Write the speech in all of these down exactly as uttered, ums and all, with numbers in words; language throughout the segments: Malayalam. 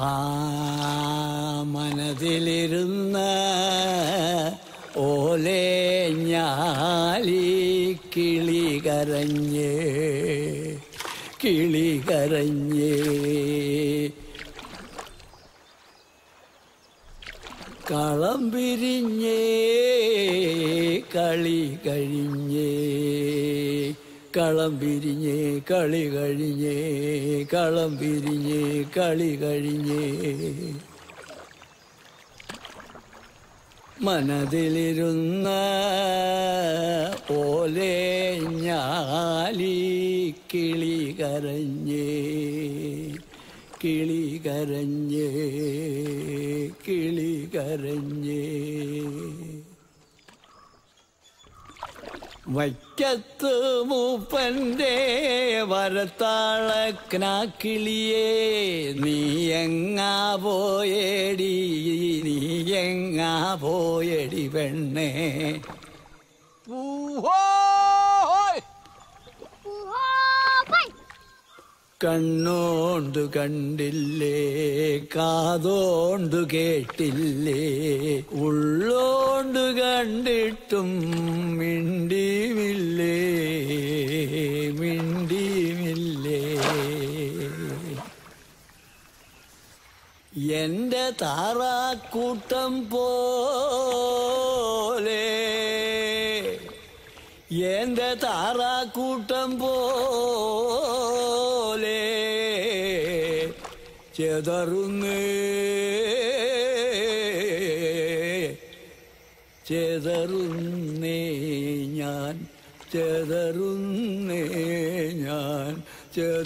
ആ മനതിലിരുന്ന ഓലേ ഞാലി കിളി കരഞ്ഞേ കിളി കരഞ്ഞേ കളം പിരിഞ്ഞേ കളി കഴിഞ്ഞേ കളം പിരിഞ്ഞേ കളി കഴിഞ്ഞേ കളം പിരിഞ്ഞേ കളി കഴിഞ്ഞേ മനതിലിരുന്ന ഓലേ ഞാലി കിളി കരഞ്ഞേ കിളി കരഞ്ഞേ കിളി കരഞ്ഞേ വൈക്കത്ത് മൂപ്പൻ്റെ വരത്താളക്കിനാക്കിളിയേ നീ എങ്ങാ പോയടി നീ എങ്ങാ പോയടി പെണ്ണേ കണ്ണോണ്ടു കണ്ടില്ലേ കാതോണ്ടു കേട്ടില്ലേ ഉള്ളോണ്ടു കണ്ടിട്ടും മിണ്ടിമില്ലേ മിണ്ടിമില്ലേ എന്റെ താറാക്കൂട്ടം പോലെ എന്റെ താറാക്കൂട്ടം പോലെ ചെതറുന്നേ ചെതറുന്നേ ഞാൻ ചെതറുന്നേ ഞാൻ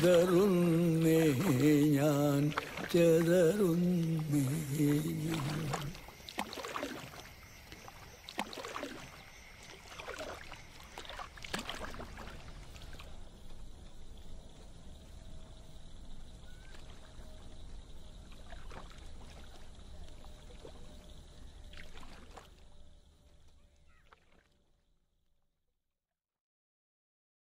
ചെതറുന്നേ ഞാൻ ചെതറുന്നേ